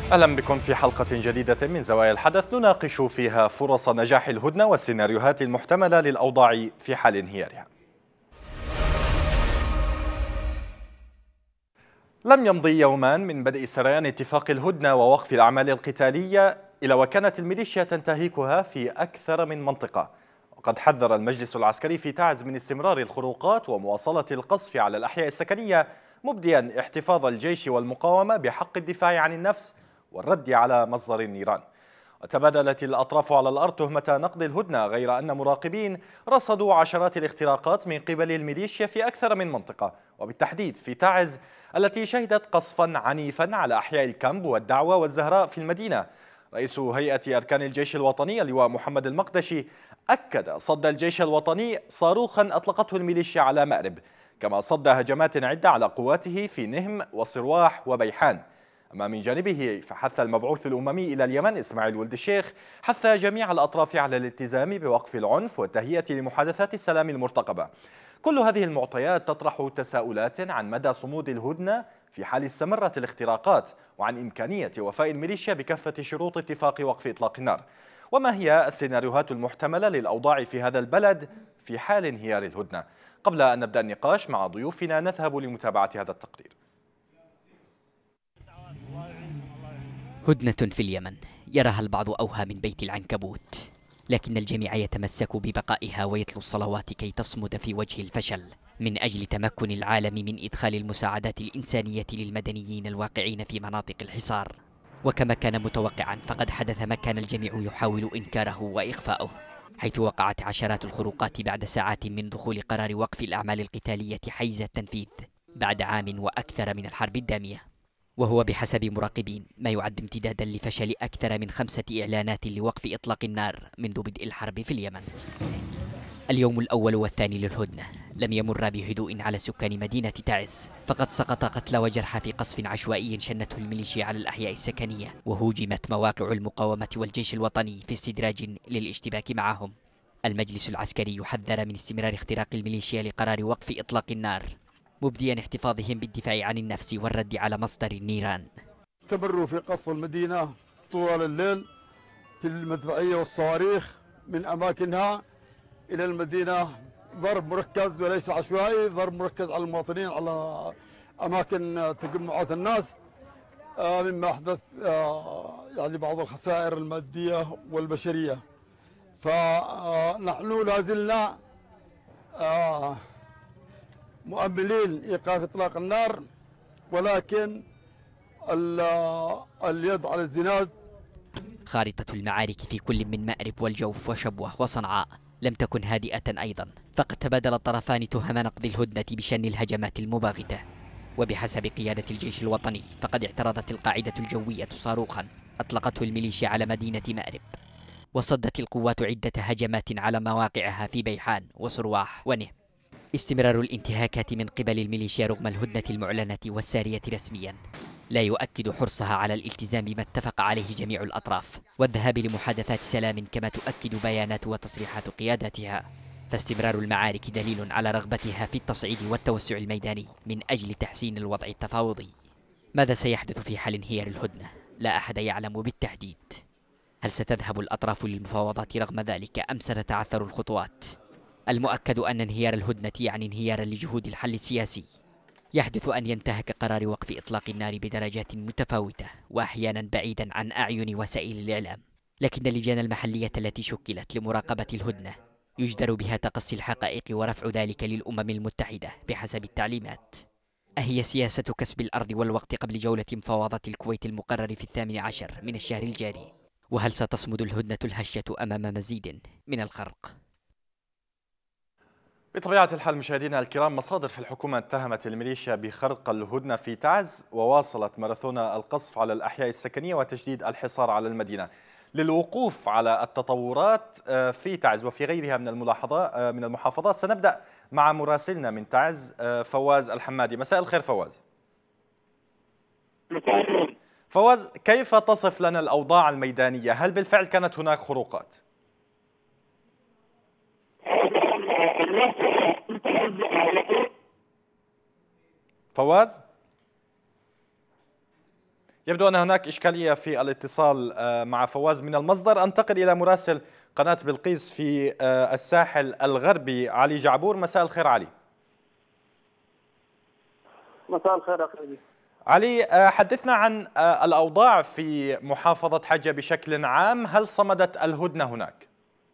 أهلا بكم في حلقة جديدة من زوايا الحدث نناقش فيها فرص نجاح الهدنة والسيناريوهات المحتملة للأوضاع في حال انهيارها. لم يمضي يومان من بدء سريان اتفاق الهدنة ووقف الأعمال القتالية إلا وكانت الميليشيا تنتهكها في أكثر من منطقة. وقد حذر المجلس العسكري في تعز من استمرار الخروقات ومواصلة القصف على الأحياء السكنية، مبديا احتفاظ الجيش والمقاومة بحق الدفاع عن النفس والرد على مصدر النيران. وتبادلت الأطراف على الأرض تهمة نقض الهدنة، غير أن مراقبين رصدوا عشرات الاختراقات من قبل الميليشيا في أكثر من منطقة، وبالتحديد في تعز التي شهدت قصفا عنيفا على أحياء الكامب والدعوة والزهراء في المدينة. رئيس هيئة أركان الجيش الوطني اللواء محمد المقدشي أكد صد الجيش الوطني صاروخا أطلقته الميليشيا على مأرب، كما صد هجمات عدة على قواته في نهم وصرواح وبيحان. أما من جانبه فحث المبعوث الأممي إلى اليمن إسماعيل ولد الشيخ حث جميع الأطراف على الالتزام بوقف العنف والتهيئة لمحادثات السلام المرتقبة. كل هذه المعطيات تطرح تساؤلات عن مدى صمود الهدنة في حال استمرت الاختراقات، وعن إمكانية وفاء الميليشيا بكافة شروط اتفاق وقف إطلاق النار. وما هي السيناريوهات المحتملة للأوضاع في هذا البلد في حال انهيار الهدنة؟ قبل أن نبدأ النقاش مع ضيوفنا نذهب لمتابعة هذا التقرير. هدنة في اليمن يراها البعض أوهى من بيت العنكبوت، لكن الجميع يتمسك ببقائها ويتلو الصلوات كي تصمد في وجه الفشل من أجل تمكن العالم من إدخال المساعدات الإنسانية للمدنيين الواقعين في مناطق الحصار. وكما كان متوقعا فقد حدث ما كان الجميع يحاول إنكاره وإخفاؤه، حيث وقعت عشرات الخروقات بعد ساعات من دخول قرار وقف الأعمال القتالية حيز التنفيذ بعد عام وأكثر من الحرب الدامية، وهو بحسب مراقبين ما يعد امتدادا لفشل أكثر من 5 إعلانات لوقف إطلاق النار منذ بدء الحرب في اليمن. اليوم الأول والثاني للهدنة لم يمر بهدوء على سكان مدينة تعز، فقد سقط قتلى وجرحى في قصف عشوائي شنته الميليشيا على الأحياء السكنية، وهوجمت مواقع المقاومة والجيش الوطني في استدراج للاشتباك معهم. المجلس العسكري يحذر من استمرار اختراق الميليشيا لقرار وقف إطلاق النار، مبديا احتفاظهم بالدفاع عن النفس والرد على مصدر النيران. استمروا في قصف المدينة طوال الليل في المدفعية والصواريخ من أماكنها إلى المدينة، ضرب مركز وليس عشوائي، ضرب مركز على المواطنين، على أماكن تجمعات الناس، مما أحدث يعني بعض الخسائر المادية والبشرية. فنحن لا زلنا مؤملين إيقاف إطلاق النار، ولكن اليد على الزناد. خارطة المعارك في كل من مأرب والجوف وشبوة وصنعاء لم تكن هادئة أيضا، فقد تبادل الطرفان تهم نقض الهدنة بشن الهجمات المباغتة. وبحسب قيادة الجيش الوطني فقد اعترضت القاعدة الجوية صاروخا أطلقته الميليشيا على مدينة مأرب، وصدت القوات عدة هجمات على مواقعها في بيحان وصرواح ونه. استمرار الانتهاكات من قبل الميليشيا رغم الهدنة المعلنة والسارية رسميا لا يؤكد حرصها على الالتزام بما اتفق عليه جميع الأطراف والذهاب لمحادثات سلام، كما تؤكد بيانات وتصريحات قياداتها. فاستمرار المعارك دليل على رغبتها في التصعيد والتوسع الميداني من أجل تحسين الوضع التفاوضي. ماذا سيحدث في حال انهيار الهدنة؟ لا أحد يعلم بالتحديد. هل ستذهب الأطراف للمفاوضات رغم ذلك أم ستتعثر الخطوات؟ المؤكد أن انهيار الهدنة يعني انهيارا لجهود الحل السياسي. يحدث أن ينتهك قرار وقف إطلاق النار بدرجات متفاوتة وأحيانا بعيدا عن أعين وسائل الإعلام، لكن اللجان المحلية التي شكلت لمراقبة الهدنة يجدر بها تقصي الحقائق ورفع ذلك للأمم المتحدة بحسب التعليمات. أهي سياسة كسب الأرض والوقت قبل جولة مفاوضات الكويت المقرر في 18 من الشهر الجاري؟ وهل ستصمد الهدنة الهشة أمام مزيد من الخرق؟ بطبيعة الحال مشاهدينا الكرام، مصادر في الحكومة اتهمت الميليشيا بخرق الهدنة في تعز، وواصلت ماراثون القصف على الأحياء السكنية وتشديد الحصار على المدينة. للوقوف على التطورات في تعز وفي غيرها من المحافظات سنبدأ مع مراسلنا من تعز فواز الحمادي. مساء الخير فواز. فواز، كيف تصف لنا الأوضاع الميدانية؟ هل بالفعل كانت هناك خروقات؟ فواز؟ يبدو أن هناك إشكالية في الاتصال مع فواز من المصدر. أنتقل إلى مراسل قناة بلقيس في الساحل الغربي علي جعبور. مساء الخير علي. مساء الخير أخي علي، حدثنا عن الأوضاع في محافظة حجة بشكل عام. هل صمدت الهدنة هناك؟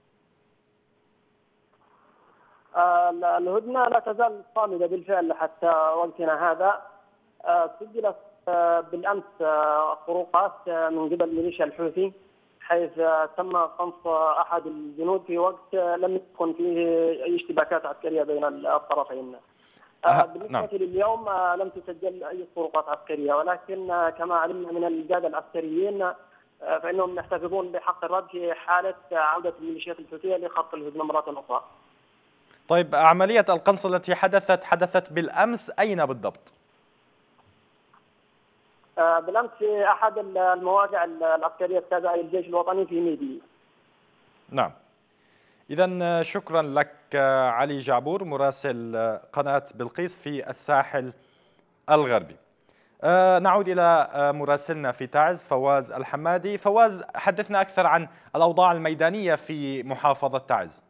الهدنة لا تزال صامدة بالفعل حتى وقتنا هذا. سجلت بالأمس خروقات من قبل ميليشيا الحوثي، حيث تم قنص أحد الجنود في وقت لم يكن فيه أي اشتباكات عسكرية بين الطرفين. بالنسبة لليوم لم تسجل أي خروقات عسكرية، ولكن كما علمنا من القادة العسكريين فإنهم يحتفظون بحق الرد في حالة عودة الميليشيات الحوثية لخط الهدنة مرة أخرى. طيب، عملية القنص التي حدثت بالأمس أين بالضبط؟ بالأمس في أحد المواقع العسكرية التابعة للجيش الوطني في ميدي. نعم، إذن شكرا لك علي جعبور مراسل قناة بلقيس في الساحل الغربي. نعود إلى مراسلنا في تعز فواز الحمادي. فواز، حدثنا أكثر عن الأوضاع الميدانية في محافظة تعز.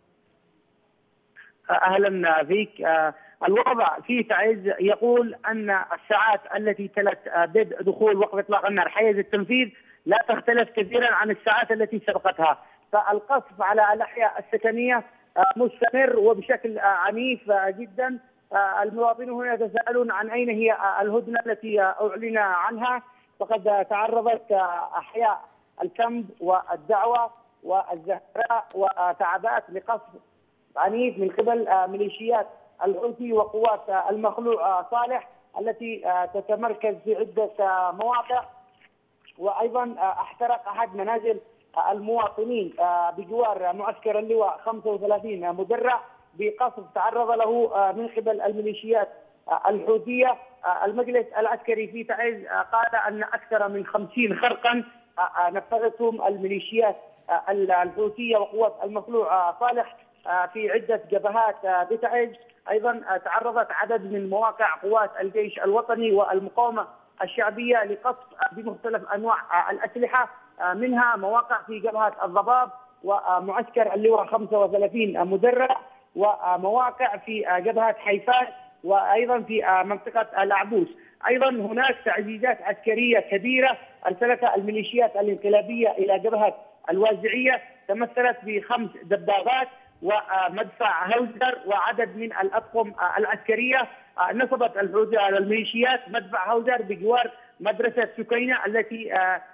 أهلا بك. الوضع في تعز يقول أن الساعات التي تلت بدء دخول وقف إطلاق النار حيز التنفيذ لا تختلف كثيرا عن الساعات التي سبقتها، فالقصف على الأحياء السكنية مستمر وبشكل عنيف جدا. المواطنون هنا يتساءلون عن أين هي الهدنة التي أعلن عنها، فقد تعرضت أحياء الكمب والدعوة والزهراء وتعبات لقصف عنيف من قبل ميليشيات الحوثي وقوات المخلوع صالح التي تتمركز في عدة مواقع. وأيضا احترق أحد منازل المواطنين بجوار معسكر اللواء 35 مدرع بقصف تعرض له من قبل الميليشيات الحوثية. المجلس العسكري في تعز قال أن أكثر من 50 خرقا نفذتهم الميليشيات الحوثية وقوات المخلوع صالح في عدة جبهات بتعز. أيضا تعرضت عدد من مواقع قوات الجيش الوطني والمقاومة الشعبية لقصف بمختلف أنواع الأسلحة، منها مواقع في جبهة الضباب ومعسكر اللواء 35 مدرع، ومواقع في جبهة حيفان، وأيضا في منطقة العبوس. أيضا هناك تعزيزات عسكرية كبيرة أرسلتها الميليشيات الانقلابية إلى جبهة الوازعية، تمثلت ب5 دبابات ومدفع هاوزر وعدد من الأطقم العسكرية. نصبت الميليشيات مدفع هاوزر بجوار مدرسة سكينة التي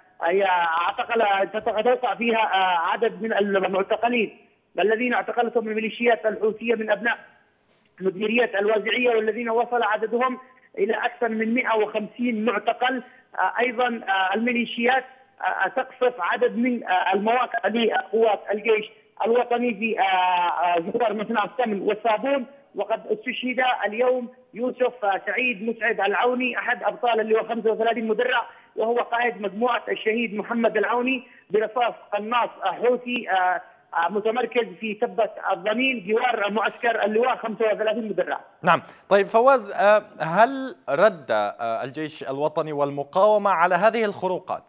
توقع فيها عدد من المعتقلين الذين اعتقلتهم الميليشيات الحوثية من أبناء مديرية الوازعية، والذين وصل عددهم إلى أكثر من 150 معتقل. أيضا الميليشيات تقصف عدد من المواقع لقوات الجيش الوطني في جوار مصنع السمن والصابون. وقد استشهد اليوم يوسف سعيد مسعد العوني أحد أبطال اللواء 35 مدرع، وهو قائد مجموعة الشهيد محمد العوني برصاص قناص حوثي متمركز في تبة الضمين جوار معسكر اللواء 35 مدرع. نعم، طيب فواز، هل رد الجيش الوطني والمقاومة على هذه الخروقات؟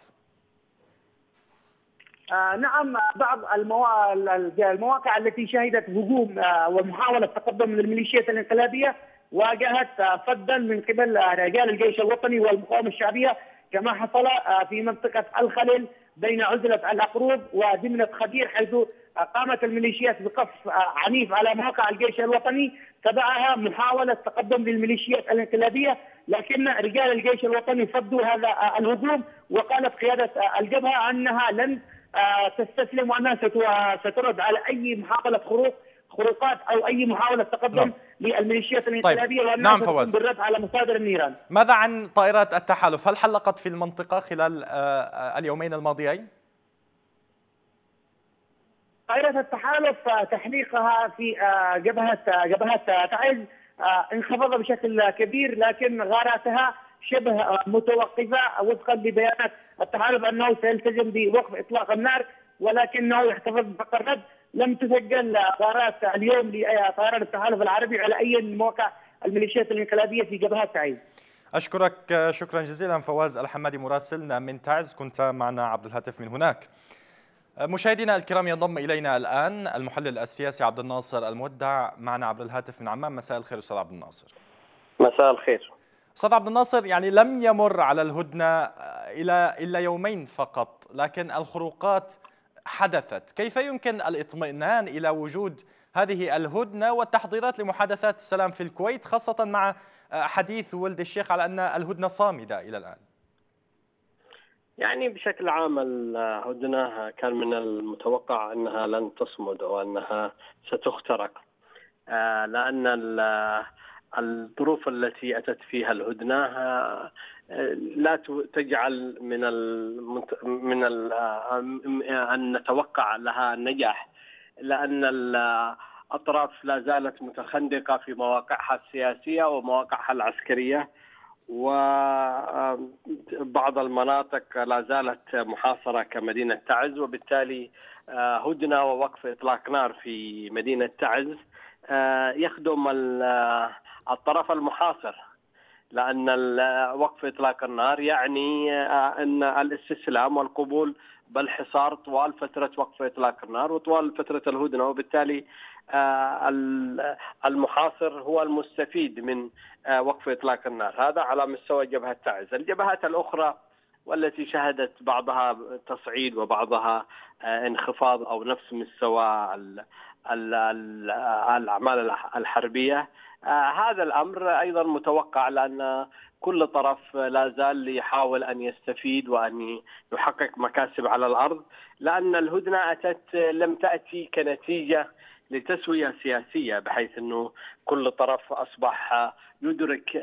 نعم، بعض المواقع التي شهدت هجوم ومحاولة تقدم من الميليشيات الانقلابية واجهت صدا من قبل رجال الجيش الوطني والمقاومة الشعبية، كما حصل في منطقة الخليل بين عزلة الأقروب ودمنة خدير، حيث قامت الميليشيات بقصف عنيف على مواقع الجيش الوطني، تبعها محاولة تقدم للميليشيات الانقلابية، لكن رجال الجيش الوطني صدوا هذا الهجوم. وقالت قيادة الجبهة أنها لن تستسلم وأنها سترد على أي محاولة خروقات أو أي محاولة تقدم للميليشيات الانقلابية، وأنها ستقوم بالرد على مصادر النيران. ماذا عن طائرات التحالف؟ هل حلقت في المنطقة خلال اليومين الماضيين؟ طائرة التحالف تحليقها في جبهات تعز انخفض بشكل كبير، لكن غاراتها شبه متوقفة وفقا لبيانات التحالف أنه سيلتزم بوقف إطلاق النار، ولكنه يحتفظ بحق الرد. لم تسجل غارات اليوم لطائرات التحالف العربي على أي من مواقع الميليشيات الانقلابية في جبهات تعز. أشكرك شكرا جزيلا فواز الحمادي مراسلنا من تعز، كنت معنا عبر الهاتف من هناك. مشاهدينا الكرام، ينضم إلينا الآن المحلل السياسي عبد الناصر المودع معنا عبر الهاتف من عمان. مساء الخير أستاذ عبد الناصر. مساء الخير أستاذ عبد الناصر، يعني لم يمر على الهدنة إلا يومين فقط، لكن الخروقات حدثت. كيف يمكن الاطمئنان إلى وجود هذه الهدنة والتحضيرات لمحادثات السلام في الكويت، خاصة مع حديث ولد الشيخ على أن الهدنة صامدة إلى الآن؟ يعني بشكل عام الهدنة كان من المتوقع أنها لن تصمد وأنها ستخترق، لأن الظروف التي أتت فيها الهدنة لا تجعل من أن نتوقع لها النجاح، لأن الأطراف لا زالت متخندقة في مواقعها السياسية ومواقعها العسكرية، وبعض المناطق لا زالت محاصرة كمدينة تعز، وبالتالي هدنة ووقف إطلاق نار في مدينة تعز يخدم الطرف المحاصر، لأن وقف إطلاق النار يعني أن الاستسلام والقبول بالحصار طوال فترة وقف إطلاق النار وطوال فترة الهدنة، وبالتالي المحاصر هو المستفيد من وقف إطلاق النار. هذا على مستوى جبهة تعز. الجبهات الأخرى والتي شهدت بعضها تصعيد وبعضها انخفاض أو نفس مستوى الأعمال الحربية، هذا الأمر أيضا متوقع، لأن كل طرف لا زال يحاول أن يستفيد وأن يحقق مكاسب على الأرض، لأن الهدنة لم تأتي كنتيجة لتسوية سياسية، بحيث أنه كل طرف أصبح يدرك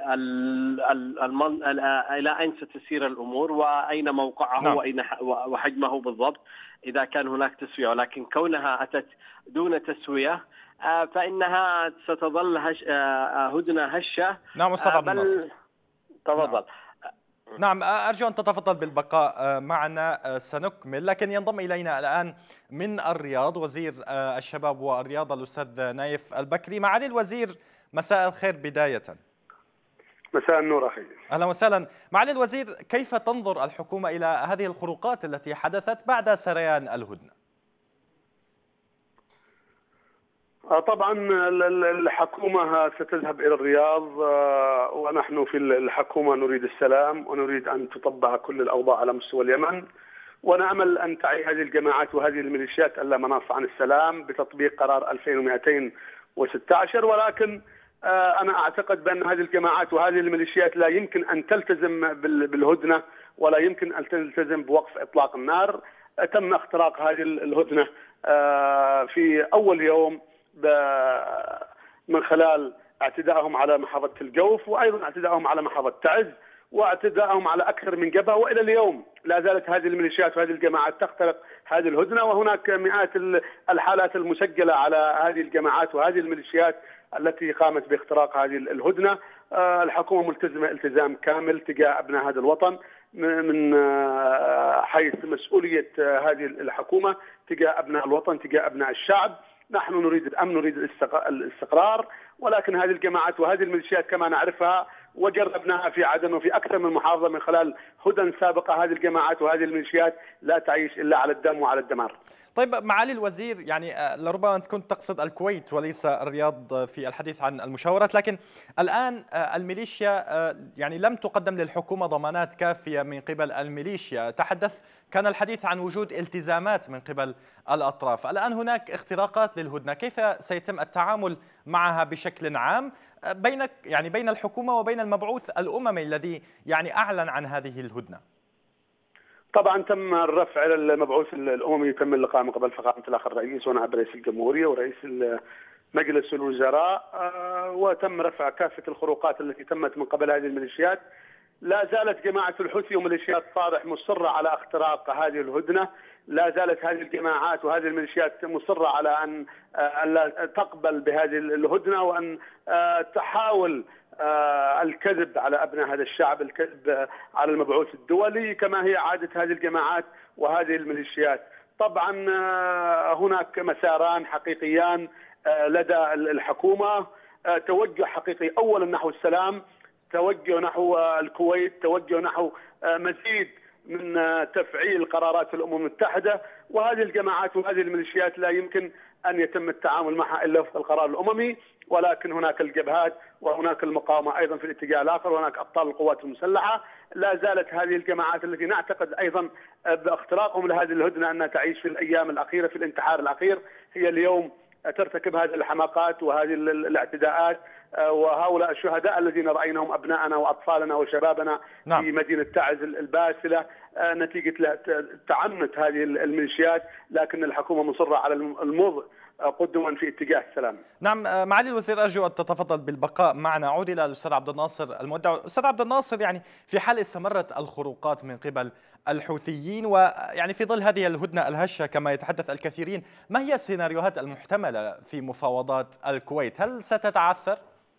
إلى أين ستسير الأمور وأين موقعه وأين وحجمه بالضبط إذا كان هناك تسوية. ولكن كونها أتت دون تسوية فإنها ستظل هدنة هشة. نعم أستاذ عبد الناصر، تفضل. نعم أرجو أن تتفضل بالبقاء معنا، سنكمل. لكن ينضم إلينا الآن من الرياض وزير الشباب والرياضة الأستاذ نايف البكري. معالي الوزير، مساء الخير بداية. مساء النور أخي. أهلا وسهلا. معالي الوزير، كيف تنظر الحكومة إلى هذه الخروقات التي حدثت بعد سريان الهدنة؟ طبعا الحكومة ستذهب إلى الرياض، ونحن في الحكومة نريد السلام ونريد أن تطبق كل الأوضاع على مستوى اليمن، ونأمل أن تعي هذه الجماعات وهذه الميليشيات ألا مناص عن السلام بتطبيق قرار 2216. ولكن أنا أعتقد بأن هذه الجماعات وهذه الميليشيات لا يمكن أن تلتزم بالهدنة ولا يمكن أن تلتزم بوقف إطلاق النار. تم اختراق هذه الهدنة في أول يوم من خلال اعتدائهم على محافظة الجوف، وأيضا اعتدائهم على محافظة تعز، واعتدائهم على أكثر من جبهة. وإلى اليوم لا زالت هذه الميليشيات وهذه الجماعات تخترق هذه الهدنة، وهناك مئات الحالات المسجلة على هذه الجماعات وهذه الميليشيات التي قامت باختراق هذه الهدنة. الحكومة ملتزمة التزام كامل تجاه أبناء هذا الوطن من حيث مسؤولية هذه الحكومة تجاه أبناء الوطن، تجاه أبناء الشعب. نحن نريد الأمن، نريد الاستقرار، ولكن هذه الجماعات وهذه الميليشيات كما نعرفها وجربناها في عدن وفي أكثر من محافظة من خلال هدن سابقة، هذه الجماعات وهذه الميليشيات لا تعيش إلا على الدم وعلى الدمار. طيب معالي الوزير، يعني لربما أنت كنت تقصد الكويت وليس الرياض في الحديث عن المشاورات، لكن الآن الميليشيا يعني لم تقدم للحكومة ضمانات كافية من قبل الميليشيا. كان الحديث عن وجود التزامات من قبل الأطراف. الآن هناك اختراقات للهدنة، كيف سيتم التعامل معها بشكل عام بين الحكومة وبين المبعوث الأممي الذي يعني أعلن عن هذه الهدنة؟ طبعا تم الرفع إلى المبعوث الأممي، تم اللقاء من قبل فخامة الأخ الرئيس ونائب رئيس الجمهورية ورئيس مجلس الوزراء، وتم رفع كافة الخروقات التي تمت من قبل هذه الميليشيات. لا زالت جماعة الحوثي وميليشيات صالح مصرة على اختراق هذه الهدنة. لا زالت هذه الجماعات وهذه الميليشيات مصرة على أن لا تقبل بهذه الهدنة، وأن تحاول الكذب على أبناء هذا الشعب، الكذب على المبعوث الدولي كما هي عادة هذه الجماعات وهذه الميليشيات. طبعا هناك مساران حقيقيان لدى الحكومة، توجه حقيقي أولا نحو السلام، توجه نحو الكويت، توجه نحو مزيد من تفعيل قرارات الأمم المتحدة. وهذه الجماعات وهذه الميليشيات لا يمكن أن يتم التعامل معها إلا وفق القرار الأممي، ولكن هناك الجبهات وهناك المقاومة أيضا في الاتجاه الآخر، وهناك أبطال القوات المسلحة. لا زالت هذه الجماعات التي نعتقد أيضا باختراقهم لهذه الهدنة أنها تعيش في الأيام الأخيرة، في الانتحار الأخير، هي اليوم ترتكب هذه الحماقات وهذه الاعتداءات. وهؤلاء الشهداء الذين رأيناهم أبناءنا وأطفالنا وشبابنا في مدينة تعز الباسلة نتيجة تعنت هذه الميليشيات، لكن الحكومة مصرة على المضي قدما في اتجاه السلام. نعم معالي الوزير، أرجو أن تتفضل بالبقاء معنا. أعود إلى الأستاذ عبد الناصر المودع. أستاذ عبد الناصر، يعني في حال استمرت الخروقات من قبل الحوثيين ويعني في ظل هذه الهدنة الهشة كما يتحدث الكثيرين، ما هي السيناريوهات المحتملة في مفاوضات الكويت؟ هل ستتعثر؟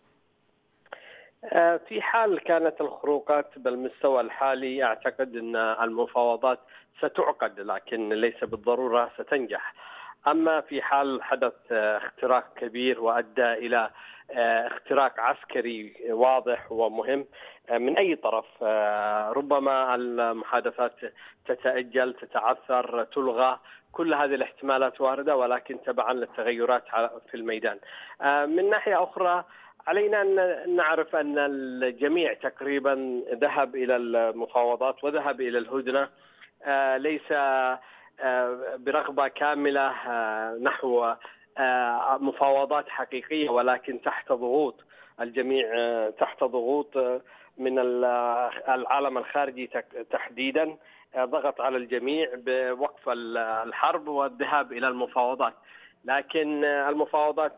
في حال كانت الخروقات بالمستوى الحالي أعتقد أن المفاوضات ستعقد، لكن ليس بالضرورة ستنجح. أما في حال حدث اختراق كبير وأدى إلى اختراق عسكري واضح ومهم من أي طرف، ربما المحادثات تتأجل، تتعثر، تلغى. كل هذه الاحتمالات واردة، ولكن تبعا للتغيرات في الميدان. من ناحية أخرى علينا أن نعرف أن الجميع تقريبا ذهب إلى المفاوضات وذهب إلى الهدنة، ليس برغبة كاملة نحو مفاوضات حقيقية، ولكن تحت ضغوط. الجميع تحت ضغوط من العالم الخارجي تحديدا، ضغط على الجميع بوقف الحرب والذهاب إلى المفاوضات. لكن المفاوضات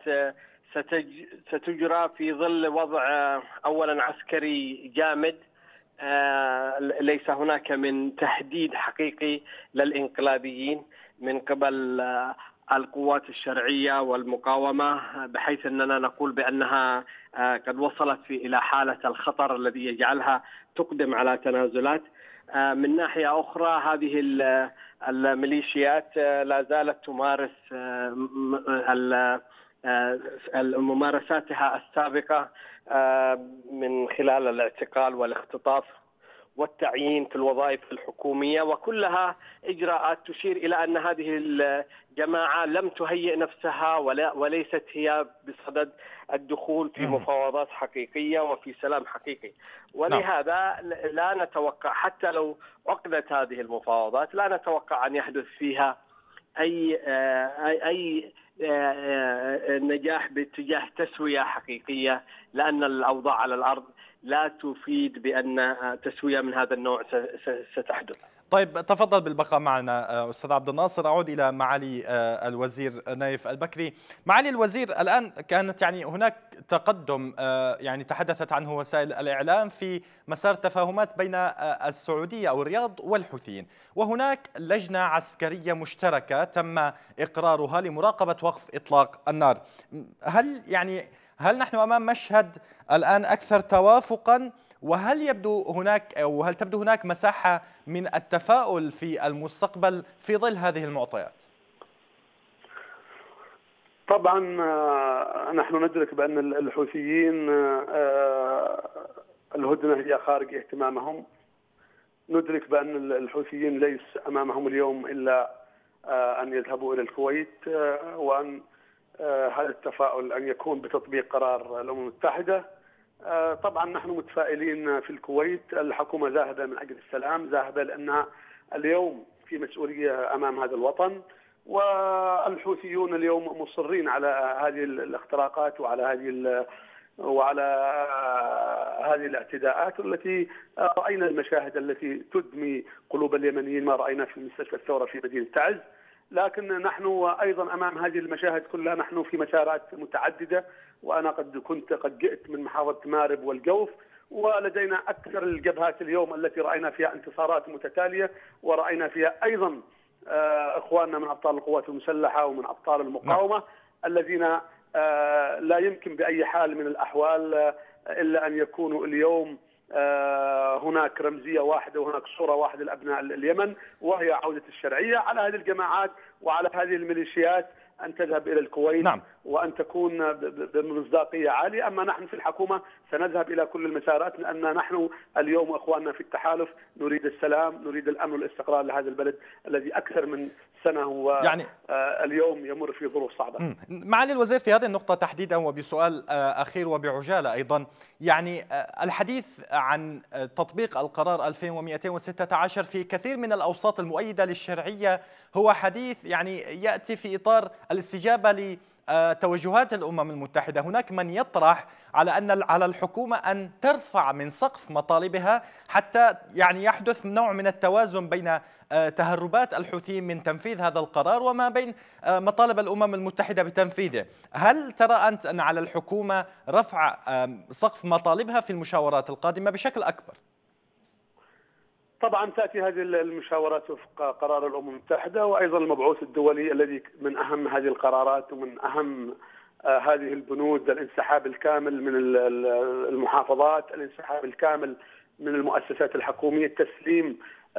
ستجرى في ظل وضع أولا عسكري جامد، ليس هناك من تهديد حقيقي للإنقلابيين من قبل القوات الشرعية والمقاومة، بحيث أننا نقول بأنها قد وصلت إلى حالة الخطر الذي يجعلها تقدم على تنازلات. من ناحية أخرى هذه الميليشيات لا زالت تمارس ممارساتها السابقة من خلال الاعتقال والاختطاف والتعيين في الوظائف الحكومية، وكلها إجراءات تشير إلى أن هذه الجماعة لم تهيئ نفسها وليست هي بصدد الدخول في مفاوضات حقيقية وفي سلام حقيقي. ولهذا لا نتوقع حتى لو عقدت هذه المفاوضات لا نتوقع أن يحدث فيها أي نجاح باتجاه تسوية حقيقية، لأن الأوضاع على الأرض لا تفيد بأن تسوية من هذا النوع ستحدث. طيب تفضل بالبقاء معنا أستاذ عبد الناصر. أعود إلى معالي الوزير نايف البكري. معالي الوزير، الآن كانت يعني هناك تقدم يعني تحدثت عنه وسائل الإعلام في مسار تفاهمات بين السعودية أو الرياض والحوثيين، وهناك لجنة عسكرية مشتركة تم إقرارها لمراقبة وقف إطلاق النار. هل نحن أمام مشهد الآن أكثر توافقا، وهل تبدو هناك مساحة من التفاؤل في المستقبل في ظل هذه المعطيات؟ طبعا نحن ندرك بأن الحوثيين الهدنة هي خارج اهتمامهم. ندرك بأن الحوثيين ليس أمامهم اليوم إلا أن يذهبوا إلى الكويت، وأن هذا التفاؤل أن يكون بتطبيق قرار الأمم المتحدة. طبعا نحن متفائلين في الكويت. الحكومة ذاهبة من أجل السلام، ذاهبة لأنها اليوم في مسؤولية أمام هذا الوطن، والحوثيون اليوم مصرين على هذه الاختراقات وعلى هذه الاعتداءات التي رأينا المشاهد التي تدمي قلوب اليمنيين، ما رأينا في مستشفى الثورة في مدينة تعز. لكن نحن أيضا أمام هذه المشاهد كلها نحن في مسارات متعددة، وأنا قد جئت من محافظة مارب والجوف، ولدينا أكثر الجبهات اليوم التي رأينا فيها انتصارات متتالية، ورأينا فيها أيضا إخواننا من أبطال القوات المسلحة ومن أبطال المقاومة الذين لا يمكن بأي حال من الأحوال إلا أن يكونوا اليوم هناك رمزية واحدة وهناك صورة واحدة لأبناء اليمن، وهي عودة الشرعية على هذه الجماعات وعلى هذه الميليشيات أن تذهب إلى الكويت. نعم. وأن تكون بمصداقية عالية. أما نحن في الحكومة سنذهب إلى كل المسارات، لأن نحن اليوم أخواننا في التحالف نريد السلام، نريد الأمن والاستقرار لهذا البلد الذي أكثر من سنة واليوم يمر في ظروف صعبة. معالي الوزير، في هذه النقطة تحديدا وبسؤال أخير وبعجالة أيضا، يعني الحديث عن تطبيق القرار 2216 في كثير من الأوساط المؤيدة للشرعية هو حديث يعني يأتي في إطار الاستجابة لتوجهات الأمم المتحدة. هناك من يطرح على الحكومة أن ترفع من سقف مطالبها حتى يعني يحدث نوع من التوازن بين تهربات الحوثيين من تنفيذ هذا القرار وما بين مطالب الأمم المتحدة بتنفيذه. هل ترى أنت أن على الحكومة رفع سقف مطالبها في المشاورات القادمة بشكل أكبر؟ طبعا تأتي هذه المشاورات وفق قرار الأمم المتحدة وأيضا المبعوث الدولي الذي من أهم هذه القرارات ومن أهم هذه البنود الانسحاب الكامل من المحافظات، الانسحاب الكامل من المؤسسات الحكومية، التسليم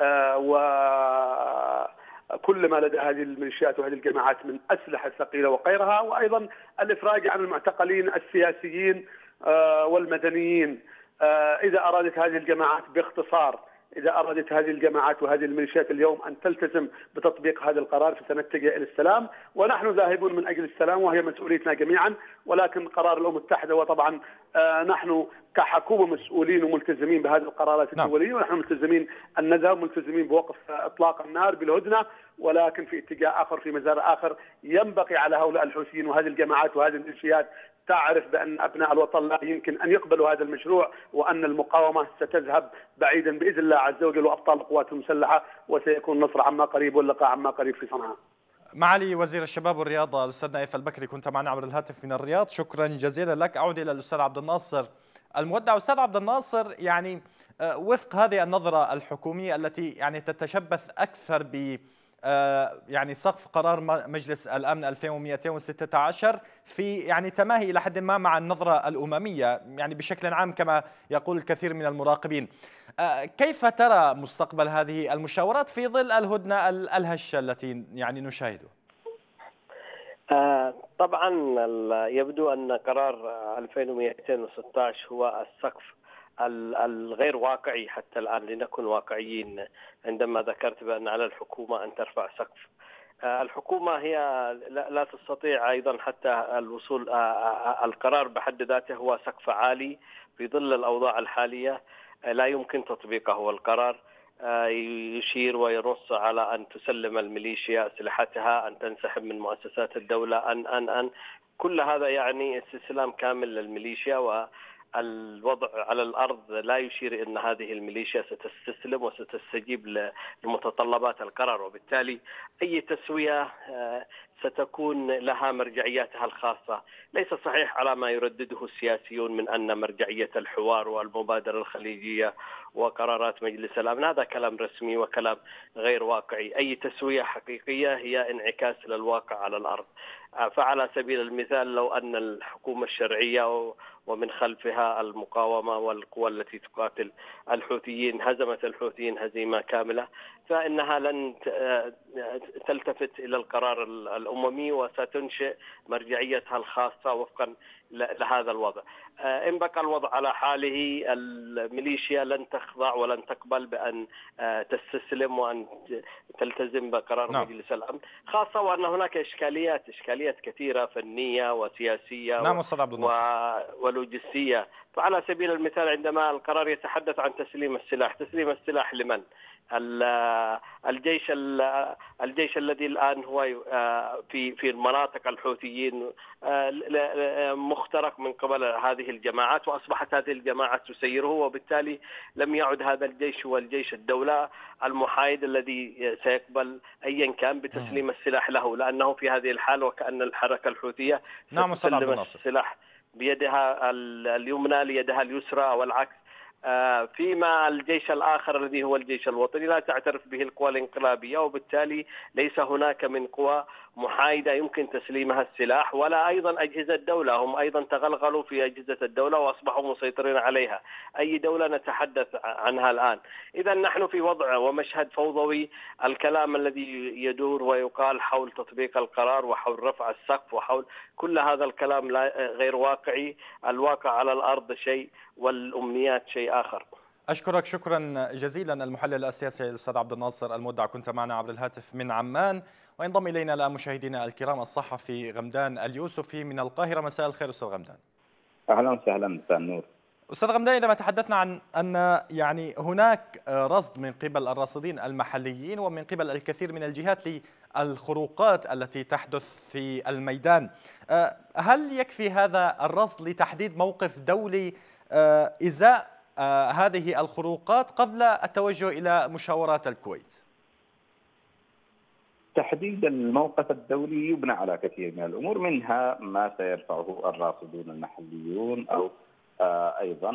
وكل ما لدى هذه الميليشيات وهذه الجماعات من أسلحة ثقيلة وغيرها، وأيضا الإفراج عن المعتقلين السياسيين والمدنيين. إذا أرادت هذه الجماعات باختصار، إذا أرادت هذه الجماعات وهذه الميليشيات اليوم أن تلتزم بتطبيق هذا القرار فسنتجه إلى السلام، ونحن ذاهبون من أجل السلام وهي مسؤوليتنا جميعا. ولكن قرار الأمم المتحدة، وطبعا نحن كحكومة مسؤولين وملتزمين بهذه القرارات الدولية، ونحن ملتزمين أن نذهب، ملتزمين بوقف إطلاق النار بالهدنة، ولكن في اتجاه آخر، في مسار آخر. ينبغي على هؤلاء الحوثيين وهذه الجماعات وهذه الميليشيات تعرف بأن أبناء الوطن لا يمكن أن يقبلوا هذا المشروع، وأن المقاومة ستذهب بعيدا بإذن الله عز وجل وأبطال القوات المسلحة، وسيكون النصر عما قريب واللقاء عما قريب في صنعاء. معالي وزير الشباب والرياضة الأستاذ نايف البكري، كنت معنا عبر الهاتف من الرياض، شكرا جزيلا لك. أعود إلى الأستاذ عبد الناصر المودع. أستاذ عبد الناصر، يعني وفق هذه النظرة الحكومية التي يعني تتشبث أكثر ب يعني سقف قرار مجلس الأمن 2216 في يعني تماهي إلى حد ما مع النظرة الأممية يعني بشكل عام كما يقول الكثير من المراقبين، كيف ترى مستقبل هذه المشاورات في ظل الهدنة الهشة التي يعني نشاهده؟ طبعا يبدو أن قرار 2216 هو السقف الغير واقعي حتى الآن، لنكن واقعيين. عندما ذكرت بأن على الحكومة أن ترفع سقف، الحكومة هي لا تستطيع أيضا حتى الوصول، القرار بحد ذاته هو سقف عالي في ظل الأوضاع الحالية لا يمكن تطبيقه. والقرار يشير وينص على أن تسلم الميليشيا أسلحتها، أن تنسحب من مؤسسات الدولة، أن كل هذا يعني استسلام كامل للميليشيا، والوضع على الأرض لا يشير أن هذه الميليشيا ستستسلم وستستجيب لمتطلبات القرار، وبالتالي أي تسوية ستكون لها مرجعياتها الخاصة. ليس صحيح على ما يردده السياسيون من أن مرجعية الحوار والمبادرة الخليجية وقرارات مجلس الأمن هذا كلام رسمي وكلام غير واقعي. أي تسوية حقيقية هي انعكاس للواقع على الأرض. فعلى سبيل المثال لو أن الحكومة الشرعية ومن خلفها المقاومة والقوى التي تقاتل الحوثيين هزمت الحوثيين هزيمة كاملة، فإنها لن تلتفت إلى القرار الأممي وستنشئ مرجعيتها الخاصة وفقا لهذا الوضع. إن بقى الوضع على حاله الميليشيا لن تخضع ولن تقبل بأن تستسلم وأن تلتزم بقرار مجلس الأمن، خاصة وأن هناك إشكاليات كثيرة فنية وسياسية ولوجستية. فعلى سبيل المثال عندما القرار يتحدث عن تسليم السلاح لمن؟ الجيش الذي الآن هو في المناطق الحوثيين مخترق من قبل هذه الجماعات، وأصبحت هذه الجماعات تسيره، وبالتالي لم يعد هذا الجيش هو الجيش الدولة المحايد الذي سيقبل أيا كان بتسليم السلاح له، لأنه في هذه الحال وكأن الحركة الحوثية تسلم السلاح بيدها اليمنى ليدها اليسرى والعكس. فيما الجيش الآخر الذي هو الجيش الوطني لا تعترف به القوى الانقلابية، وبالتالي ليس هناك من قوى محايدة يمكن تسليمها السلاح، ولا أيضا أجهزة الدولة. هم أيضا تغلغلوا في أجهزة الدولة وأصبحوا مسيطرين عليها، أي دولة نتحدث عنها الآن. إذا نحن في وضع ومشهد فوضوي. الكلام الذي يدور ويقال حول تطبيق القرار وحول رفع السقف وحول كل هذا الكلام غير واقعي. الواقع على الأرض شيء والأمنيات شيء آخر. أشكرك شكرا جزيلا المحلل السياسي الأستاذ عبد الناصر المودع، كنت معنا عبر الهاتف من عمان. وينضم إلينا الآن مشاهدينا الكرام الصحفي غمدان اليوسفي من القاهرة. مساء الخير أستاذ غمدان. أهلا وسهلا، مساء النور. أستاذ غمدان، إذا ما تحدثنا عن أن هناك رصد من قبل الراصدين المحليين ومن قبل الكثير من الجهات للخروقات التي تحدث في الميدان، هل يكفي هذا الرصد لتحديد موقف دولي إزاء هذه الخروقات قبل التوجه إلى مشاورات الكويت؟ تحديد الموقف الدولي يبنى على كثير من الأمور، منها ما سيرفعه الراصدون المحليون أو أيضا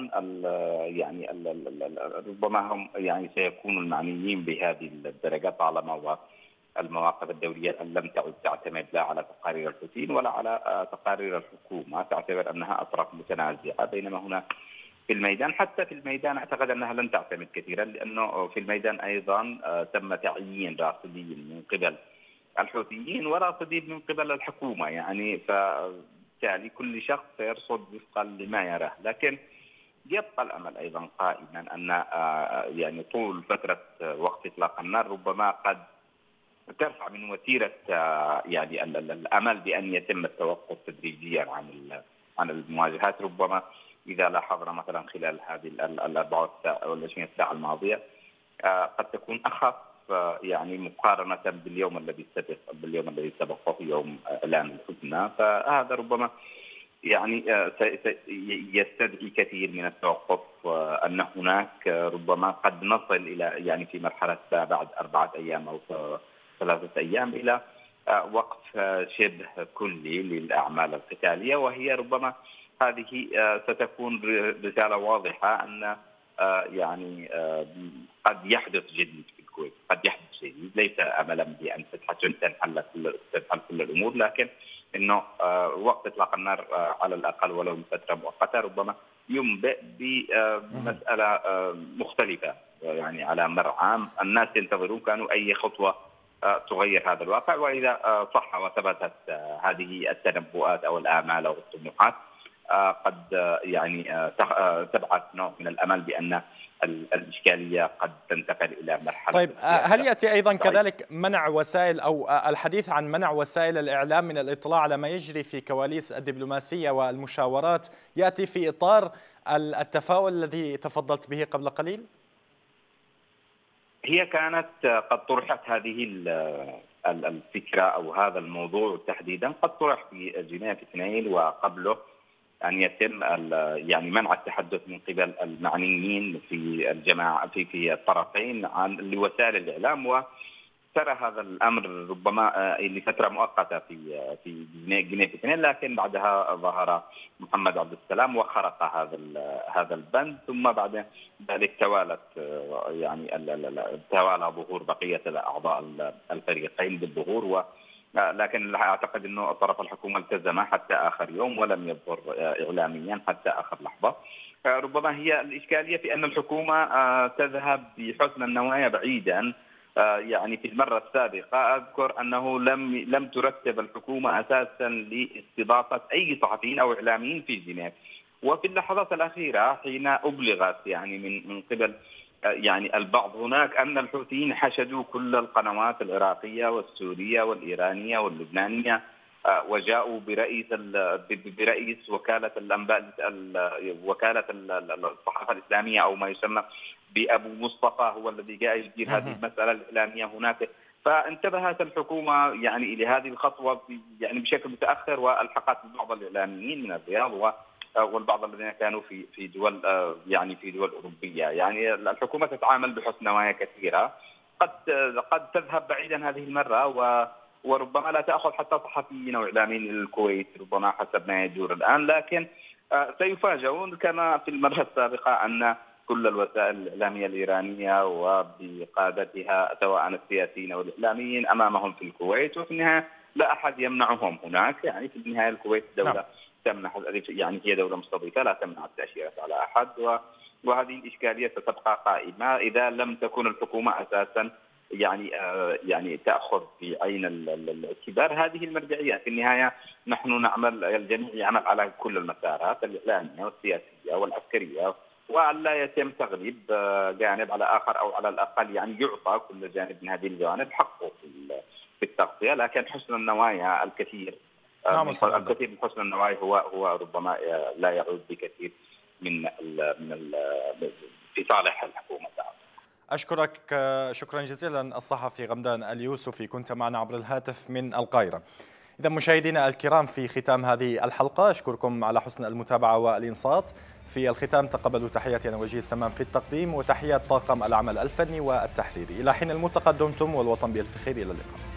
ربما هم سيكونوا المعنيين بهذه الدرجة، طالما المواقف الدولية لم تعد تعتمد لا على تقارير الحوثيين ولا على تقارير الحكومة، تعتبر أنها أطراف متنازعة. بينما هنا في الميدان، حتى في الميدان أعتقد أنها لن تعتمد كثيرا، لأنه في الميدان أيضا تم تعيين راصدين من قبل الحوثيين وراصدين من قبل الحكومة، فبالتالي كل شخص سيرصد وفقا لما يراه. لكن يبقى الأمل أيضا قائما أن طول فترة وقت إطلاق النار ربما قد ترفع من وتيرة الأمل بأن يتم التوقف تدريجيا عن المواجهات. ربما إذا لاحظنا مثلا خلال هذه ال 24 ساعة الماضية قد تكون أخف مقارنة باليوم الذي سبق في يوم إعلان الهدنة، فهذا ربما يستدعي كثير من التوقف. أن هناك ربما قد نصل إلى في مرحلة بعد 4 أيام أو 3 أيام إلى وقف شبه كلي للأعمال القتالية، وهي ربما هذه ستكون رسالة واضحة أن قد يحدث جديد في الكويت، قد يحدث جديد، ليس أملا بأن تنحل كل الأمور، لكن إنه وقت إطلاق النار على الأقل ولو لفترة مؤقتة ربما ينبئ بمسألة مختلفة على مر عام. الناس ينتظرون كانوا أي خطوة تغير هذا الواقع، وإذا صح وثبتت هذه التنبؤات أو الآمال أو الطموحات قد تبعث نوع من الأمل بأن الإشكالية قد تنتقل إلى مرحلة. طيب، هل يأتي أيضا كذلك منع وسائل أو الحديث عن منع وسائل الإعلام من الإطلاع على ما يجري في كواليس الدبلوماسية والمشاورات، يأتي في إطار التفاؤل الذي تفضلت به قبل قليل؟ هي كانت قد طرحت هذه الفكرة أو هذا الموضوع تحديدا، قد طرح في جنيف 2 وقبله أن يتم منع التحدث من قبل المعنيين في الجماعة في الطرفين عن لوسائل الإعلام، وترى هذا الأمر ربما لفترة مؤقتة في جنيف 2، لكن بعدها ظهر محمد عبد السلام وخرق هذا البند، ثم بعد ذلك توالى ظهور بقية أعضاء الفريقين بالظهور، لكن أعتقد أنه طرف الحكومة التزم حتى آخر يوم ولم يظهر إعلاميا حتى آخر لحظة. ربما هي الإشكالية في أن الحكومة تذهب بحسن النوايا بعيدا. في المرة السابقة أذكر أنه لم ترتب الحكومة أساسا لاستضافة أي صحفيين أو إعلاميين في جنيف، وفي اللحظات الأخيرة حين أبلغت من قبل البعض هناك أن الحوثيين حشدوا كل القنوات العراقية والسورية والإيرانية واللبنانية، وجاءوا برئيس وكالة الأنباء وكالة الصحافة الإسلامية أو ما يسمى بأبو مصطفى، هو الذي جاء يدير هذه المسألة الإعلامية هناك. فانتبهت الحكومة إلى هذه الخطوة بشكل متأخر، والحقت بعض الإعلاميين من الرياض والبعض الذين كانوا في دول في دول أوروبية. الحكومة تتعامل بحسن نوايا كثيرة، قد تذهب بعيدا هذه المرة وربما لا تأخذ حتى صحفيين أو إعلاميين للكويت ربما حسب ما يدور الآن، لكن سيفاجئون كما في المرة السابقة أن كل الوسائل الإعلامية الإيرانية وبقادتها سواء السياسيين أو الإعلاميين أمامهم في الكويت، وفي النهاية لا أحد يمنعهم هناك. يعني في النهاية الكويت دولة تمنح، يعني هي دولة مستضيفة لا تمنع التأشيرة على أحد، وهذه الإشكالية ستبقى قائمة إذا لم تكن الحكومة أساسا يعني تأخذ في عين الاعتبار هذه المرجعية. في النهاية نحن نعمل، الجميع يعمل على كل المسارات الإعلامية والسياسية والعسكرية، وألا يتم تغليب جانب على آخر، أو على الأقل يعني يعطى كل جانب من هذه الجوانب حقه في التغطية. لكن حسن النوايا الكثير الكثير من حسن النوايا هو ربما لا يعود بكثير من في صالح الحكومة. أشكرك شكرا جزيلا الصحفي غمدان اليوسفي، كنت معنا عبر الهاتف من القاهرة. إذا مشاهدينا الكرام، في ختام هذه الحلقة أشكركم على حسن المتابعة والإنصات. في الختام تقبلوا تحياتي أنا وجيه السمام في التقديم، وتحيات طاقم العمل الفني والتحريري. إلى حين الملتقى دمتم والوطن بألف خير، إلى اللقاء.